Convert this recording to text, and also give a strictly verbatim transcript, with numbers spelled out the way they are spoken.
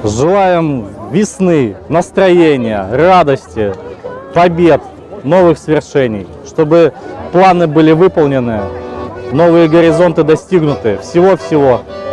Желаем весны, настроения, радости, побед, новых свершений, чтобы планы были выполнены, новые горизонты достигнуты. Всего-всего.